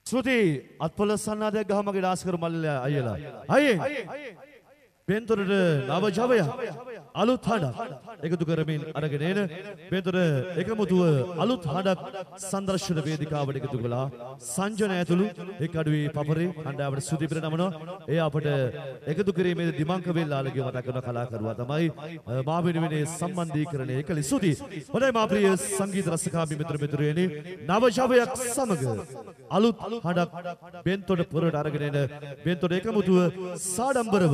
Sruti atpala sannadaya gahamage daskar mallya ayala aye Bentorට නව ජවය අලුත් හඬක් එකතු කරමින් අරගෙන එන bentor එකමුතුව අලුත් හඬක් සංදර්ශන වේදිකාවට එකතු කළා සංජන ඇතුළු එක් අඩුවේ පපරේ හඬාවට සුදීපිර නමනවා එය අපට එකතු කිරීමේ දිමංක වෙල්ලාලගේ මතක් කරන කලාකරුවා තමයි මා වෙනුවෙන් සම්බන්ධීකරණය කළ සුදී හොඳයි මා ප්‍රිය සංගීත රසිකාමි මිත්‍ර මිතුරියනි නව ජවයක් සමග අලුත් හඬක් bentor පුරට අරගෙන එන bentor එකමුතුව සාඩම්බරව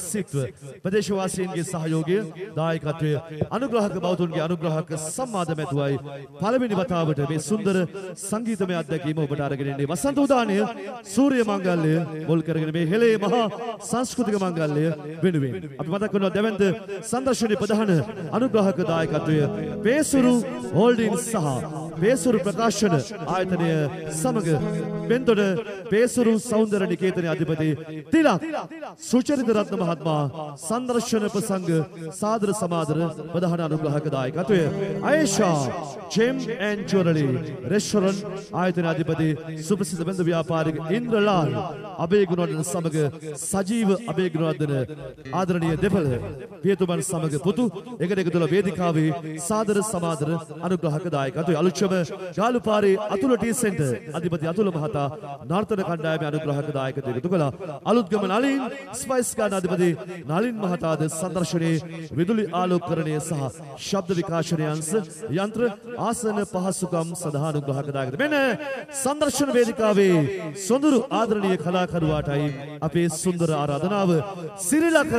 ප්‍රදේශවාසීන්ගේ සහයෝගය දායකත්වය අනුග්‍රහක බෞතුන්ගේ අනුග්‍රහක සම්මාද මැතුවයි පළවෙනි වතාවට මේ සුන්දර සංගීතමය අත්දැකීම ඔබට අරගෙන එන්නේ වසන්ත උදානය සූර්ය මංගල්‍ය මුල් කරගෙන මේ හෙළේ මහා සංස්කෘතික මංගල්‍ය වෙනුවෙන් අපි මතක් කරනවා දැවැන්ත සංදර්ශනයේ ප්‍රධාන අනුග්‍රහක දායකත්වය පේසුරු හෝල්ඩින්ස් සහ පේසුරු ප්‍රකාශන ආයතනය සමග බෙන්තොට පේසුරු සෞන්දර්ය නිකේතනයේ අධිපති තිලක් සුචරිත රත්න මහත්මයා संदर्शन प्रसंग सादर समादर प्रधान अनुग्राहक दायकत्वය Ayesha gem and jewellery restaurant ආයතන අධිපති සුපසිද්ධ බඳ ව්‍යාපාරික ඉන්ද්‍රලාල් අබේගුණවර්ධන සමග සජීව අබේගුණවර්ධන ආදරණීය දෙපළ පියතුමන් සමග පුතු එකට එකතුල වේදිකාවේ සාදර සමාදර අනුග්‍රහක දායකත්වය අලුත්ම ගාලුපාරේ අතුල ටී සෙන්ටර් අධිපති අතුල මහතා නර්තන කණ්ඩායමේ අනුග්‍රහක දායකත්වය එකතු කළා අලුත්ගම නලින් ස්පයිස් ගාන අධිපති නලින් මහතාද සංදර්ශනයේ විදුලි ආලෝකකරණය සහ ශබ්ද විකාශනය අංශ යන්ත්‍ර ආසන පහසුකම් සඳහා අනුග්‍රහක දායකත්වය මෙන්න සංදර්ශන වේදිකාවේ සොඳුරු ආදරණීය කලාකරුවාටයි අපේ සුන්දර ආරාධනාව සිරිලක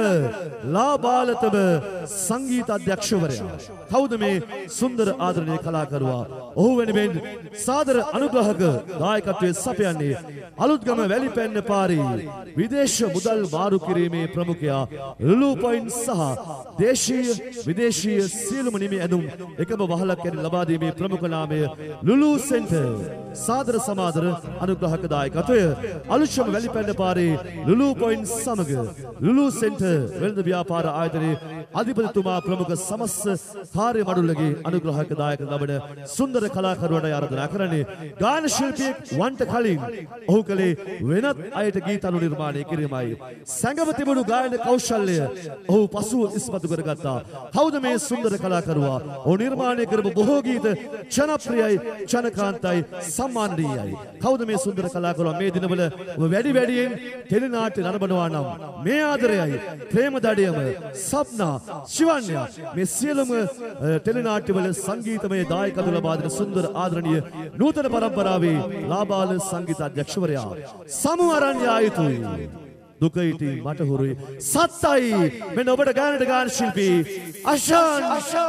ලාබාලතම සංගීත අධ්‍යක්ෂවරයා කවුද මේ සුන්දර ආදරණීය කලාකරුවා ඔහු වෙනුවෙන් සාදර අනුග්‍රහක දායකත්වයේ සපයන්නේ අලුත්ගම වැලිපැන්න පාරේ විදේශ මුදල් මාරු කිරීමේ ප්‍රමුඛයා ලුලු පොයින්ට් සහ දේශීය විදේශීය සියලුම නිමි ඇඳුම් එකම වහලක් ඇරි ලබා දීමේ ප්‍රමුඛ නාමය ලුලු සෙන්ටර් සාදර සමාදර අනුග්‍රහක දායකත්වය අලුත්ම වැලිපැන්න පාරේ ලුලු පොයින්ට් සමග ලුලු සෙන්ටර් වෙළඳ ව්‍යාපාර ආයතනයේ අධිපතිතුමා ප්‍රමුඛ සමස්ත කාර්ය මඩුල්ලගේ අනුග්‍රහක දායක ලබන සුන්දර කලාකරුවාට ආරාධනා කරන්නේ ගාන ශිල්පියෙක් වන්ට කලින් ඔහු කලේ වෙනත් අයට ගීත අනු නිර්මාණය කිරීමයි සංගම තිබුණු ගායන කෞශල්‍ය ඔහු පසුව ඉස්මතු කරගත්තා කවුද මේ සුන්දර කලාකරුවා ඔහු නිර්මාණය කරපු බොහෝ ගීත ජනප්‍රියයි ජනකාන්තයි සම්මානීයයි කවුද මේ සුන්දර කලාකරුවා මේ දිනවල වැඩි වැඩියෙන් ටෙලිනාට්‍ය නරඹනවා නම් මේ ආදරයයි ප්‍රේමදඩියම සප්නා ශිවන්‍යා මේ සියලුම ටෙලිනාට්‍යවල සංගීතමය දායකත්ව ලබා දෙන සුන්දර ආදරණීය නූතන පරම්පරාවේ ලාබාල සංගීත අධ්‍යක්ෂවරයා සමු අරන් යා යුතුයි දුකයිටි මට හුරුයි සත්තයි මෙන්න ඔබට ගානට ගාන ශිල්පී අෂාන්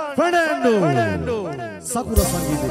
ෆර්නැන්ඩෝ සකුර සංගීතය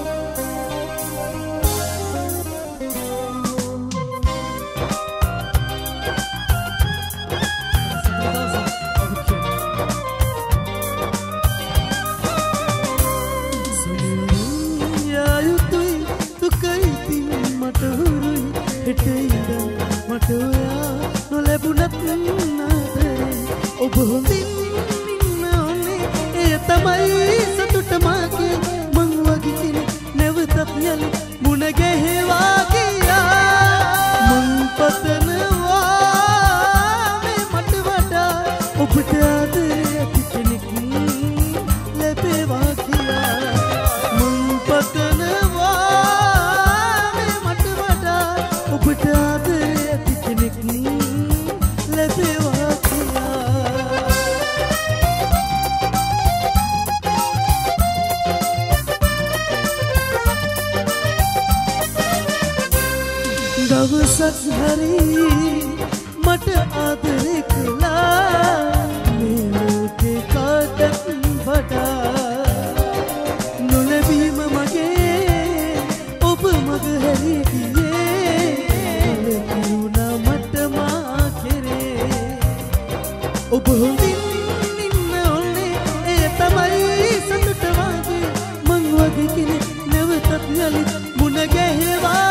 ඔබ හොඳින් ඉන්න ඕනේ ඒ තමයි සතුට මාගේ මං වගේ කෙනෙක් නැවතත් යලි මුණ ගැහෙවා ගියා මං පතනවා මේ මට වඩා ඔබට ආදරේ ඇති කෙනෙක් ලැබේවා කියලා මං පතනවා මේ මට වඩා ඔබට ආදරේ ඇති කෙනෙක් ලැබේවා දවසක් හරි මට ආදරේ කළා මේ ලෝකේ කාටත් වඩා නොලැබීම මගේ ඔබ මග හැරී ගියේ ලැබුණා මට මා කෙරේ ඔබ හොඳින් ඉන්න ඕනේ ඒ තමයි සතුට වාගේ මං වගේ කෙනෙක් නැවතත් යලි මුණ ගැහෙවා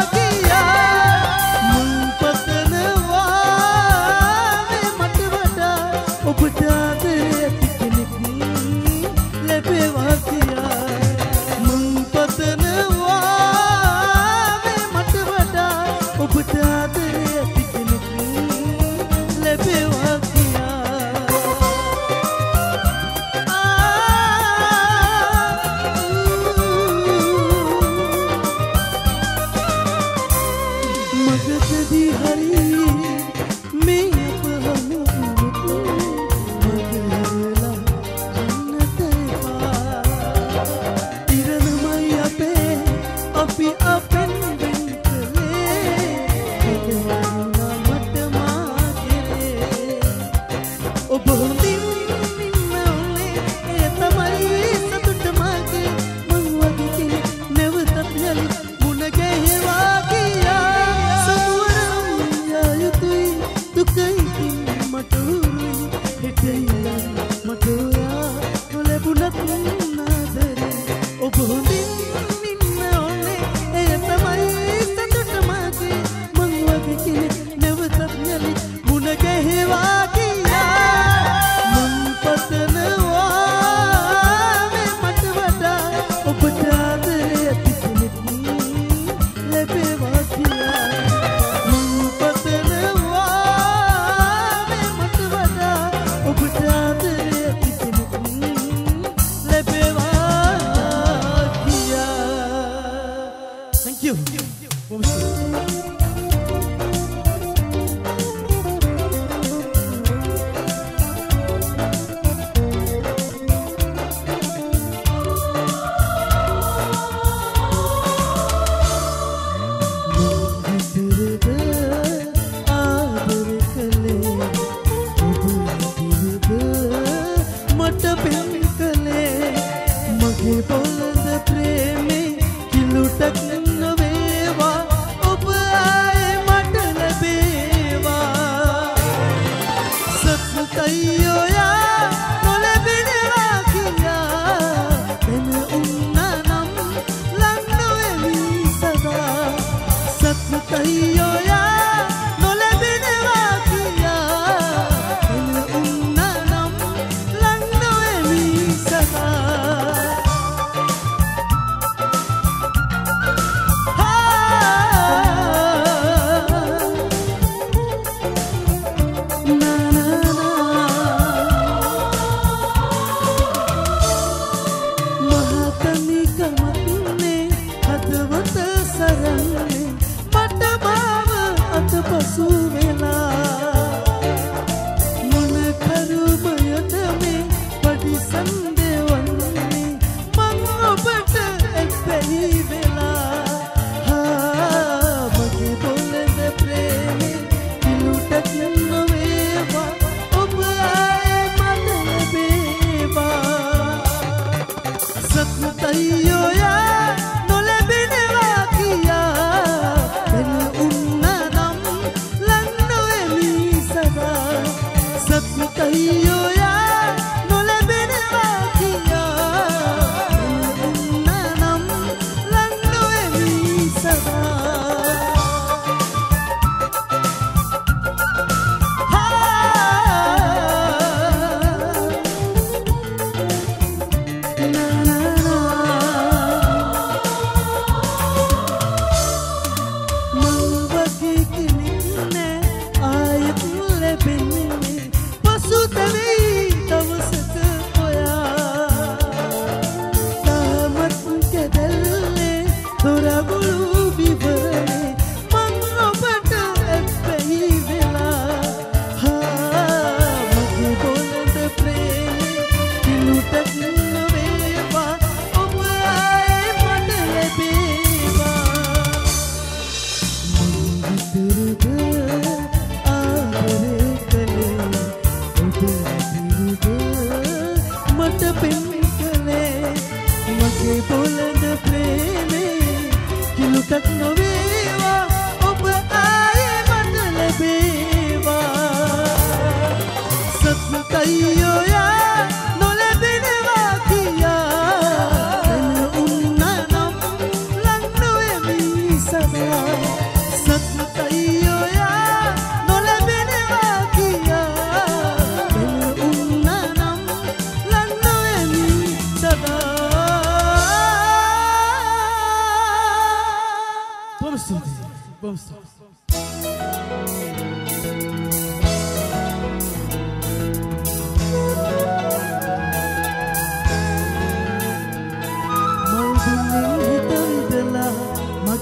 මට जगतदी हरी मैं अब हम मगरला जन्नते तिरन मैया पे अपी अपन बिंकले भगवाना मट मागे ओ बोलिन निन्नले ए तमई सतुट मागे मनुवगी के नेवतत यली मुनगे हेवागिया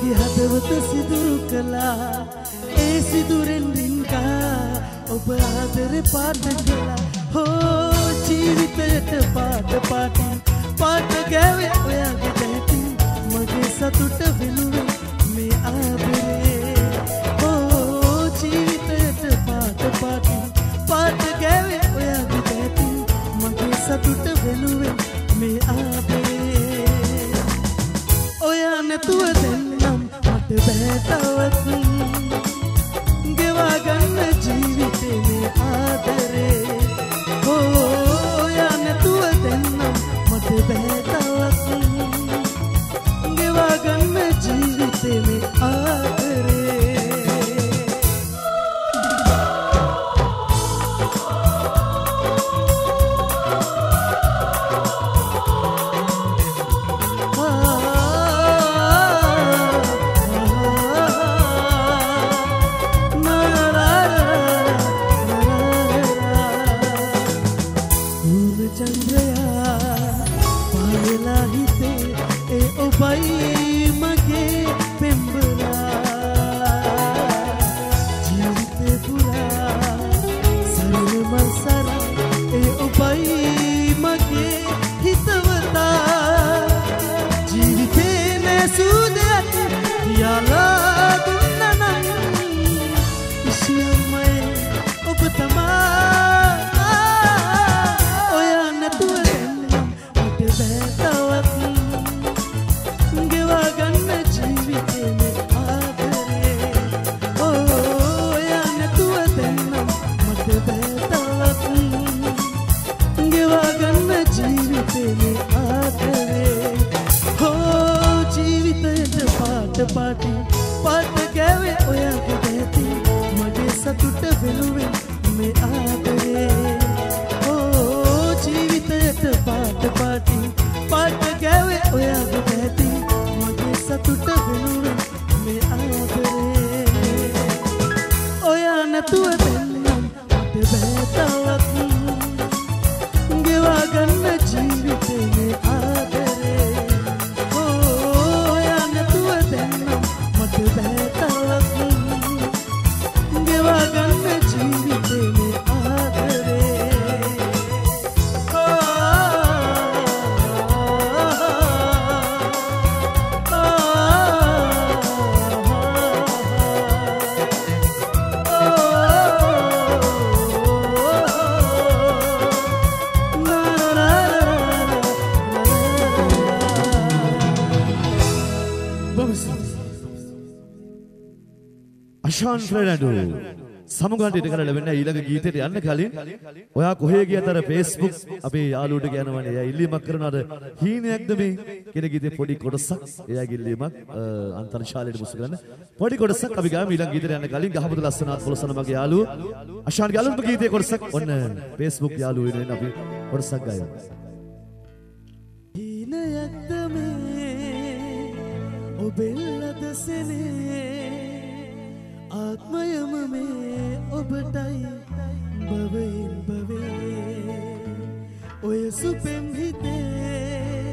මගේ හදවත සිදුරු කළා ඒ සිදුරෙන් රින්කා ඔබ ආදරේ පාට කළා හෝ ජීවිතයට පාට ගෑවේ ඔයාගේ දැතින් මගේ සතුට වෙනුවෙන් මේ ආදරේ හෝ ජීවිතයට පාට ගෑවේ ඔයාගේ දැතින් මගේ සතුට වෙනුවෙන් මේ ආදරේ ඔයා නැතුව දෙන්නම් මට බෑ තවත් ගෙවා ගන්න ජීවිතේ මේ ආදරේ ඔයා නැතුව දෙන්නම් මට බෑ තවත් ගෙවා ගන්න ජීවිතේ මේ ආදරේ අෂාන් ෆ්‍රෙඩන්ඩෝ සමුගන්ට ඉඩ කරලා ලැබෙන ඊළඟ ගීතයට යන්න කලින් ඔයා කොහේ ගියත් අර Facebook අපේ යාළුවට කියනවනේ එයා ඉල්ලීමක් කරනවාද හීනයක්ද මේ කියන ගීතේ පොඩි කොටසක් එයාගේ ඉල්ලීමක් අන්තර්ජාලයට මුසු කරන්න පොඩි කොටසක් අපි ගාමු ඊළඟ ගීතයට යන්න කලින් ගහමුද ලස්සනත් පොළසන මගේ යාළුවෝ අෂාන්ගේ අලුත්ම ගීතේ කොටසක් ඔන්න Facebook යාළුවෝ වෙනුවෙන් අපි කොටසක් ගායමු හීනයක්ද මේ ඔබෙල්ලද සෙනේ ආත්මයම මේ ඔබටයි බවෙන් බවේ ඔය සුපෙම් හිතේ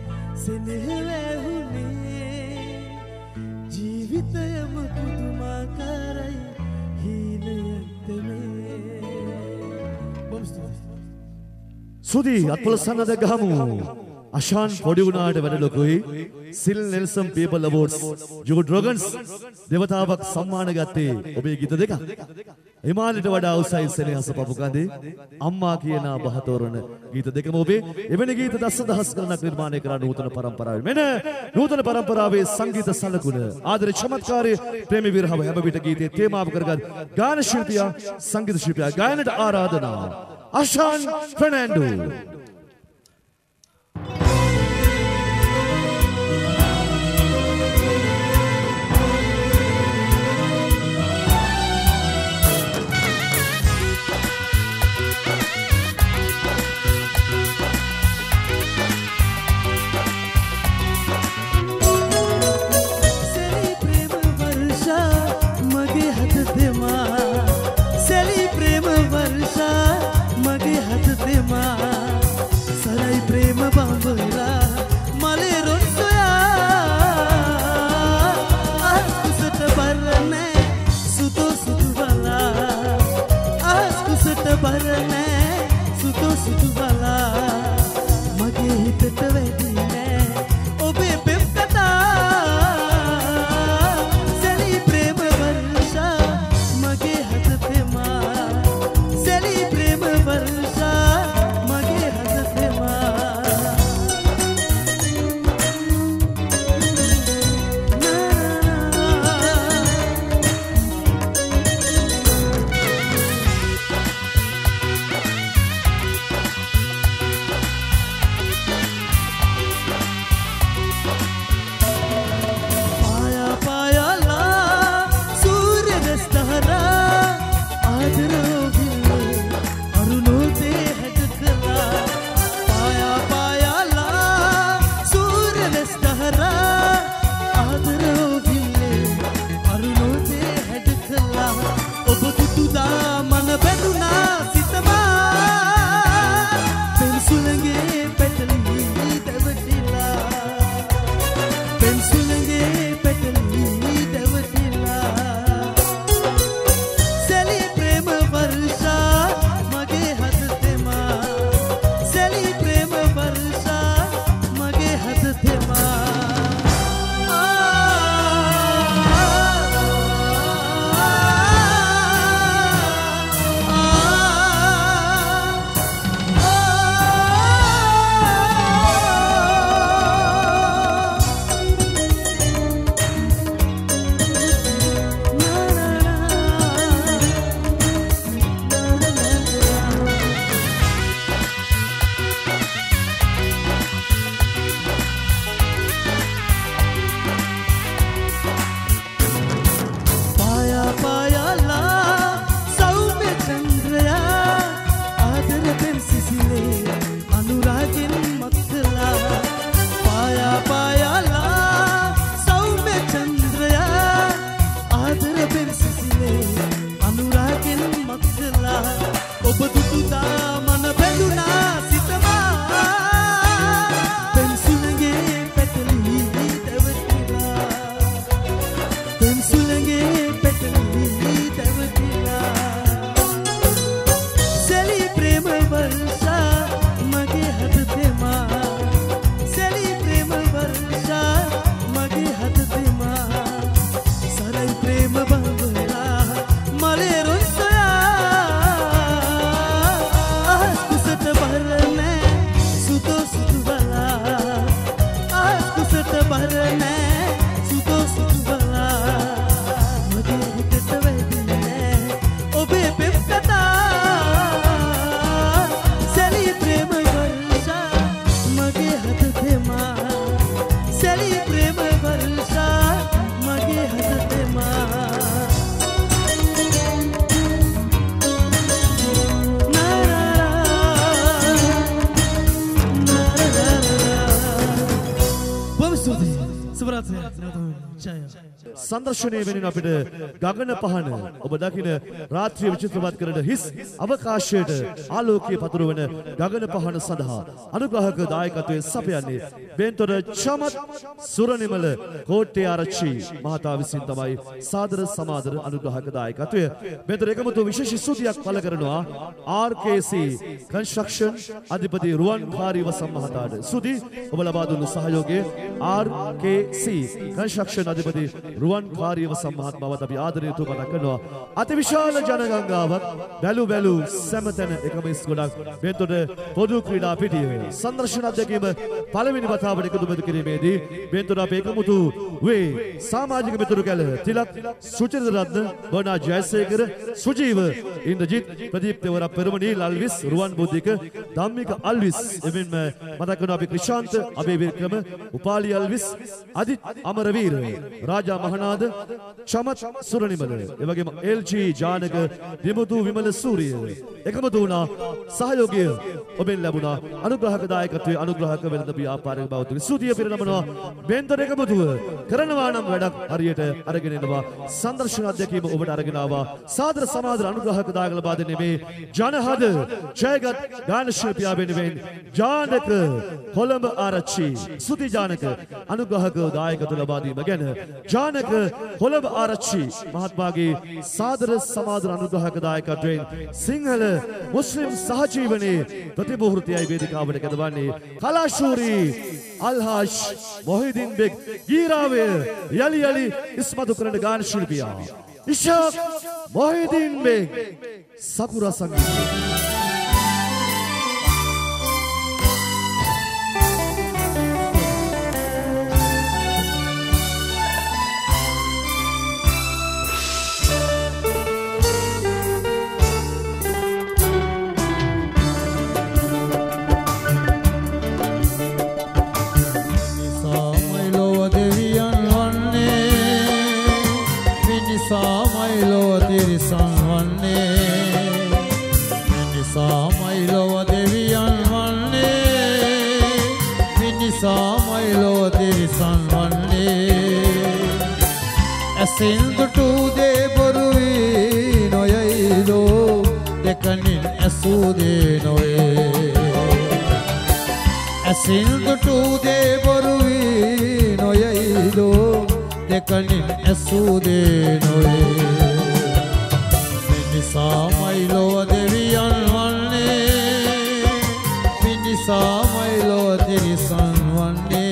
සෙනෙහවැහුනේ ජීවිතයම පුදුමාකාරයි හීනයක්ද මේ සුදී අත්පොළසන්නද ගහමු අෂාන් පොඩි වුණාට වැඩ ලොකුයි සිල් නෙල්සන් පීපල් අවෝඩ්ස් ජෝඩ් රොගන්ස් දෙවතාවක් සම්මාන ගත්තේ ඔබේ ගීත දෙක හිමාලයට වඩා උසයි සෙනෙහස පපුකඳේ අම්මා කියන බහතෝරන ගීත දෙකම ඔබේ එවැනි ගීත දසදහස් ගණනක් නිර්මාණය කරන නූතන පරම්පරාවේ මෙන්න නූතන පරම්පරාවේ සංගීත සලකුණ ආදර චමත්කාරී ප්‍රේමී විරහව හැම විට ගීතයේ තේමාව කරගත් ගාන ශිල්පියා සංගීත ශිල්පියා ගායනට ආරාධනා අෂාන් ෆර්නැන්ඩෝ ප්‍රේම බංගලා මලේ රොන් සොයා අහස් කුසට බර නෑ සුදු සුදු බලා අහස් කුසට බර නෑ සුදු සුදු බලා මගේ හිතට වැදින්නේ ඔබේ පෙම් කතා සැලී ප්‍රේම වර්ෂා මගේ හද දෙමා සැලී ප්‍රේම වර්ෂා මගේ හද දෙමා संदर्शනය වෙනින් අපිට ගගන පහන ඔබ දකින රාත්‍රිය විචිත්‍රවත් කරන හිස් අවකාශයට ආලෝකීය පතුරවන ගගන පහන සඳහා අනුග්‍රහක දායකත්වයෙන් සපයන්නේ බෙන්තොර චමත් සුරනිමල කෝට්ටේ ආරච්චි මහතා විසින් තමයි සාදර සමාදර අනුග්‍රහක දායකත්වය බෙන්තොර එකමුතු විශේෂ ස්තුතියක් පළ කරනවා RKC කන්ස්ට්‍රක්ෂන් අධිපති රුවන්කාරී වසම් මහතාට ස්තුති ඔබ ලබා දුන්නු සහයෝගය RKC කන්ස්ට්‍රක්ෂන් අධිපති රුවන්කාරී වසම් මහත්මයාට අපි ආදරයෙන් තුමතක් කරනවා අතිවිශාල ජනගංගාවක් බැලු සෑමතැන එකම ඉස්ගොඩක් බෙන්තොට පොදු ක්‍රීඩා පිටිය සංදර්ශන අධ්‍යක්ෂකව පළවෙනි වතාවට එකතු කිරීමේදී බෙන්තොට අපේ එකමුතු වේ සමාජික මිතුරු කැල තිලක් සුචරිත රත්න බර්නා ජයසේකර සුජීව ඉන්ද්‍රජිත් ප්‍රදීප් තෙවර පෙරමනීල් අල්විස් රුවන් බුද්ධික ධම්මික අල්විස් එමෙන්ම මතක් කරනවා අපි ක්‍රිෂාන්ත අබේවික්‍රම උපාලි අල්විස් අදිත් අමරවීර රාජා මහනාද චමත් සුරනිමල එවැගේම LG ජානක දිමුතු විමල සූරිය එකමුතු වුණා සහයෝගය ඔබෙන් ලැබුණා අනුග්‍රහක දායකත්වයේ අනුග්‍රහක වෙළඳ ව්‍යාපාරික බෞද්ධ ස්තුතිය පිරිනමනවා බෙන්තොර එකමුතුව කරනවා නම් වැඩක් හරියට අරගෙන එනවා සංදර්ශන අධ්‍යක්ෂකව ඔබට අරගෙන ආවා සාදර සමාදර අනුග්‍රහක දායක ලබා දෙන්නේ මේ ජනහද ජයගත් ගාන ශිල්පියා වෙනුවෙන් ජානක කොළඹ ආරච්චි ස්තුති ජානක අනුග්‍රහක දායකත්ව ලබා දීම ගැන ජානක කොළඹ ආරච්චි මහත්මයාගේ සාදර සමාදර අනුග්‍රහක දායකත්වයෙන් සිංහල මුස්ලිම් සහජීවනයේ ප්‍රතිමුහූර්තයයි වේදිකාවට කැඳවන්නේ කලාශූරී අල්හාජ් මොහිදින් බෙක් ගීරාවේ යලි ඉස්මතු කරන ගාන ශිල්පියා ඉෂාක් මොහිදින් බෙක් සකුරා සංගීත සින්දුටු දේ බොරුවී නොයයිදෝ දෙකනින් ඇසූ දේ නොවේ සින්දුටු දේ බොරුවී නොයයිදෝ දෙකනින් ඇසූ දේ නොවේ මිනිසාමයි ලොව දෙවියන් වන්නේ මිනිසාමයි ලොව තිරිසන් වන්නේ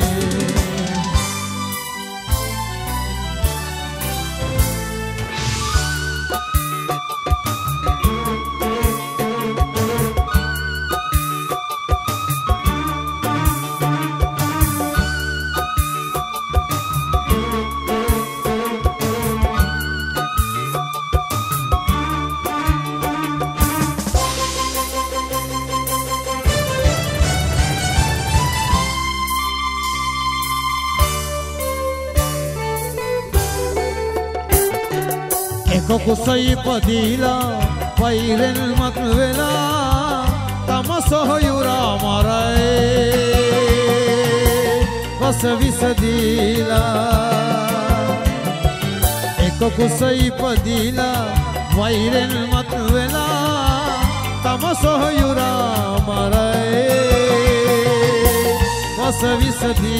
කුසයි පදීලා වෛරෙන් මත් වෙලා තම සොහයුරා මරයි වස විස දීලා එක කුසයි පදීලා වෛරෙන් මත් වෙලා තම සොහයුරා මරයි වස විස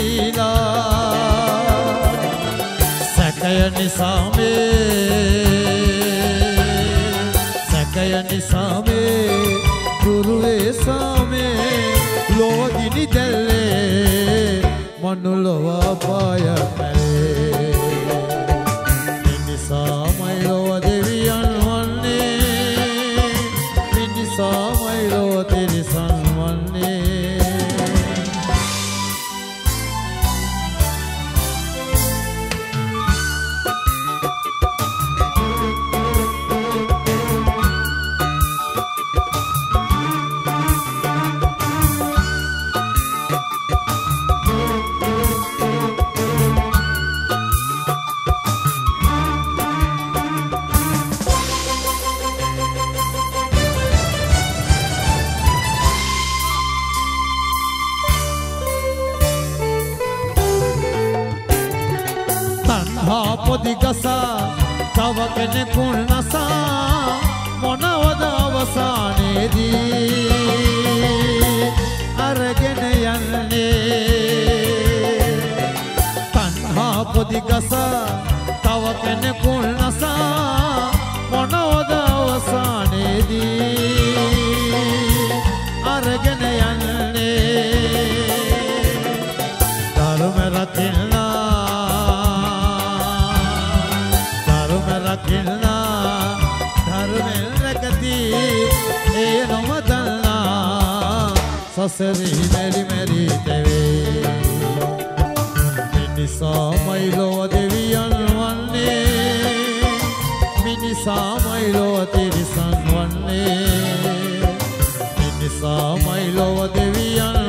දීලා සැකය නිසා නිසාමේ දුරුවේ සාමේ ලෝදිනි දැල්ලේ මනුලොව පාය පැලේ මිනිසාමයි ලොව දෙවියන් වන්නේ මිනිසාමයි ලොව තිරිසන් වන්නේ පොදිගසා තව කෙනෙකුන් නසා මොනවද අවසානයේදී අරගෙන යන්නේ තණ්හා පොදිගසා තව කෙනෙකුන් නසා මොනවද අවසානයේදී අරගෙන යන්නේ ධර්ම රකින්න ධර්මෙන් රැකති ඒ නොමදන්නා සසරි මෙරි මෙරි තෙවේ මිනිසාමයි ලොව දෙවියන් වන්නේ මිනිසාමයි ලොව තිරිසන් වන්නේ මිනිසාමයි ලොව දෙවියන්